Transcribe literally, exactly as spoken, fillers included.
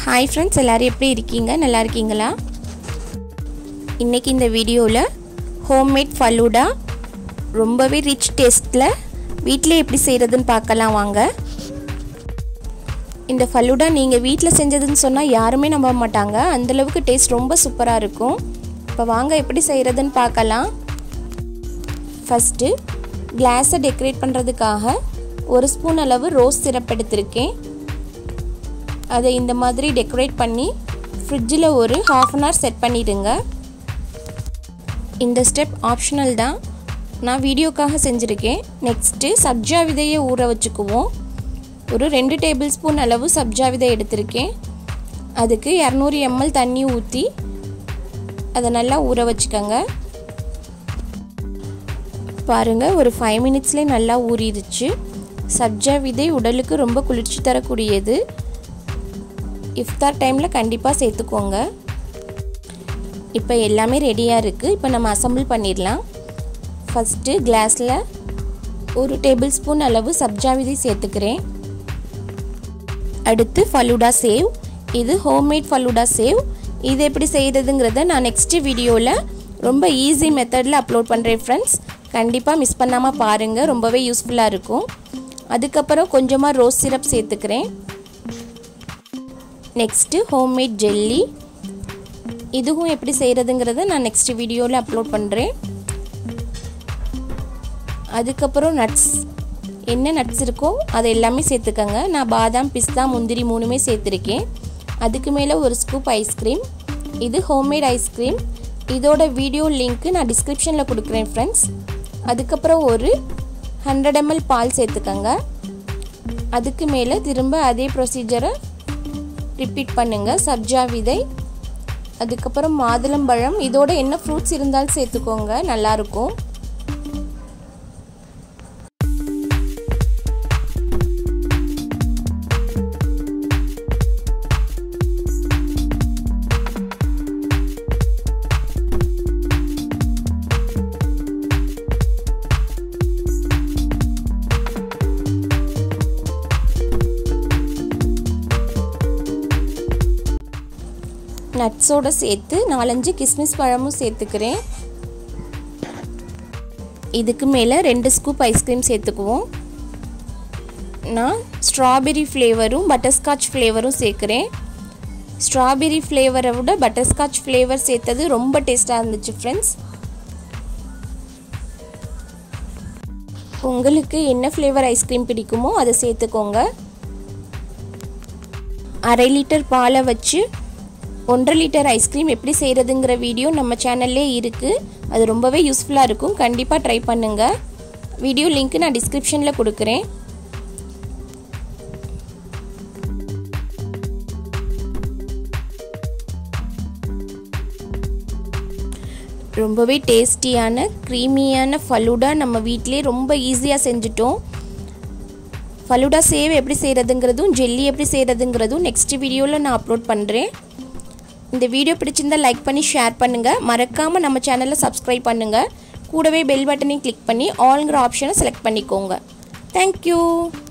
Hi friends, எல்லாரும் எப்படி இருக்கீங்க? நல்லா இருக்கீங்களா? இன்னைக்கு இந்த வீடியோல ஹோம்மேட் ஃபலூடா ரொம்பவே ரிச் டேஸ்ட்ல வீட்லயே எப்படி செய்யறதுன்னு பார்க்கலாம் வாங்க. இந்த ஃபலூடா நீங்க வீட்ல செஞ்சதுன்னு சொன்னா யாருமே நம்ப மாட்டாங்க. அந்த அளவுக்கு டேஸ்ட் ரொம்ப சூப்பரா இருக்கும். இப்போ வாங்க எப்படி செய்யறதுன்னு பார்க்கலாம். ஃபர்ஸ்ட் கிளாஸை டெக்கரேட் பண்றதுக்காக ஒரு ஸ்பூன் அளவு ரோஸ் சிரப் எடுத்துர்க்கேன். அதை இந்த மாதிரி டெக்கரேட் பண்ணி ஃப்ரிட்ஜில் ஒரு half an hour செட் பண்ணிடுங்க. இந்த ஸ்டெப் ஆப்ஷனல் தான், நான் வீடியோக்காக செஞ்சுருக்கேன். நெக்ஸ்ட்டு சப்ஜா விதையை ஊற வச்சுக்குவோம். ஒரு ரெண்டு டேபிள் ஸ்பூன் அளவு சப்ஜா விதை எடுத்திருக்கேன். அதுக்கு இரநூறு எம்எல் தண்ணி ஊற்றி அதை நல்லா ஊற வச்சுக்கோங்க. பாருங்கள், ஒரு ஃபைவ் மினிட்ஸ்லேயே நல்லா ஊறிடுச்சு. சப்ஜா விதை உடலுக்கு ரொம்ப குளிர்ச்சி தரக்கூடியது. இஃப்தார் டைமில் கண்டிப்பாக சேர்த்துக்கோங்க. இப்போ எல்லாமே ரெடியாக இருக்குது. இப்போ நம்ம அசம்பிள் பண்ணிடலாம். ஃபஸ்ட்டு கிளாஸில் ஒரு டேபிள் ஸ்பூன் அளவு சப்ஜா விதை சேர்த்துக்கிறேன். அடுத்து ஃபலூடா சேவ். இது ஹோம்மேட் ஃபலூடா சேவ். இது எப்படி செய்கிறதுங்கிறத நான் நெக்ஸ்ட் வீடியோவில் ரொம்ப ஈஸி மெத்தடில் அப்லோட் பண்ணுறேன் ஃப்ரெண்ட்ஸ். கண்டிப்பாக மிஸ் பண்ணாமல் பாருங்கள், ரொம்பவே யூஸ்ஃபுல்லாக இருக்கும். அதுக்கப்புறம் கொஞ்சமாக ரோஸ் சிரப் சேர்த்துக்கிறேன். Next homemade jelly. இதுவும் எப்படி செய்கிறதுங்கிறத நான் நெக்ஸ்ட் வீடியோவில் அப்லோட் பண்ணுறேன். அதுக்கப்புறம் நட்ஸ், என்ன நட்ஸ் இருக்கோ அதை எல்லாமே சேர்த்துக்கங்க. நான் பாதாம், பிஸ்தா, முந்திரி மூணுமே சேர்த்துருக்கேன். அதுக்கு மேலே ஒரு ஸ்கூப் ஐஸ்கிரீம். இது ஹோம்மேட் ஐஸ்கிரீம். இதோட வீடியோ லிங்க்கு நான் டிஸ்கிரிப்ஷனில் கொடுக்குறேன் ஃப்ரெண்ட்ஸ். அதுக்கப்புறம் ஒரு ஹண்ட்ரட் எம்எல் பால் சேர்த்துக்கங்க. அதுக்கு மேலே திரும்ப அதே ப்ரொசீஜரை ரிப்பீட் பண்ணுங்கள். சப்ஜா விதை, அதுக்கப்புறம் மாதுளம்பழம், இதோட என்ன ஃப்ரூட்ஸ் இருந்தாலும் சேர்த்துக்கோங்க, நல்லாயிருக்கும். நட்ஸோடு சேர்த்து நாலஞ்சு கிஸ்மிஸ் பழமும் சேர்த்துக்கிறேன். இதுக்கு மேலே ரெண்டு ஸ்கூப் ஐஸ்கிரீம் சேர்த்துக்குவோம். நான் ஸ்ட்ராபெரி ஃப்ளேவரும் பட்டர்ஸ்காட்ச் ஃப்ளேவரும் சேர்க்குறேன். ஸ்ட்ராபெரி ஃப்ளேவரை விட பட்டர்ஸ்காட்ச் ஃப்ளேவர் சேர்த்தது ரொம்ப டேஸ்ட்டாக இருந்துச்சு ஃப்ரெண்ட்ஸ். உங்களுக்கு என்ன ஃப்ளேவர் ஐஸ்கிரீம் பிடிக்குமோ அதை சேர்த்துக்கோங்க. அரை லிட்டர் பாலை வச்சு ஒன்றரை லிட்டர் ஐஸ்கிரீம் எப்படி செய்கிறதுங்கிற வீடியோ நம்ம சேனல்லே இருக்குது. அது ரொம்பவே யூஸ்ஃபுல்லாக இருக்கும். கண்டிப்பாக ட்ரை பண்ணுங்கள். வீடியோ லிங்க் நான் டிஸ்கிரிப்ஷனில் கொடுக்குறேன். ரொம்பவே டேஸ்டியான க்ரீமியான ஃபலூடா நம்ம வீட்டிலே ரொம்ப ஈஸியாக செஞ்சுட்டோம். ஃபலூடா சேவ் எப்படி செய்கிறதுங்கிறதும் ஜெல்லி எப்படி செய்கிறதுங்கிறதும் நெக்ஸ்ட் வீடியோவில் நான் அப்லோட் பண்ணுறேன். இந்த வீடியோ பிடிச்சிருந்தா லைக் பண்ணி ஷேர் பண்ணுங்கள். மறக்காமல் நம்ம சேனலை சப்ஸ்கிரைப் பண்ணுங்கள். கூடவே பெல் பட்டனையும் கிளிக் பண்ணி ஆல்ங்கிற ஆப்ஷனை செலக்ட் பண்ணிக்கோங்க. தேங்க்யூ.